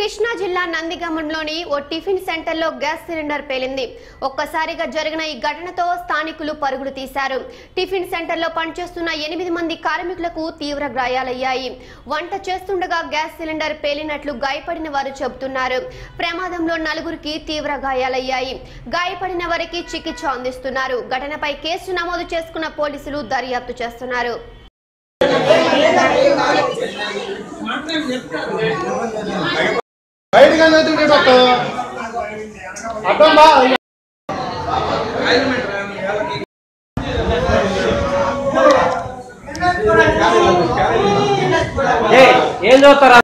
కృష్ణా జిల్లా నందిగామంలోని ఓ టిఫిన్ సెంటర్లో గ్యాస్ సిలిండర్ పేలింది. ఒక్కసారిగా జరిగిన ఈ ఘటనతో స్థానికులు పరుగులు తీశారు. టిఫిన్ సెంటర్లో పనిచేస్తున్న 8 మంది కార్మికులకు తీవ్ర గాయాలయ్యాయి. వంట చేస్తుండగా గ్యాస్ సిలిండర్ పేలినట్లు గాయపడిన వారు చెబుతున్నారు. ప్రమాదంలో 4గురికి తీవ్ర గాయాలయ్యాయి. గాయపడిన వారికి చికిత్స అందిస్తున్నారు. ఘటనపై కేసు నమోదు చేసుకున్న పోలీసులు దర్యాప్తు చేస్తున్నారు. ఏం చూస్తారా?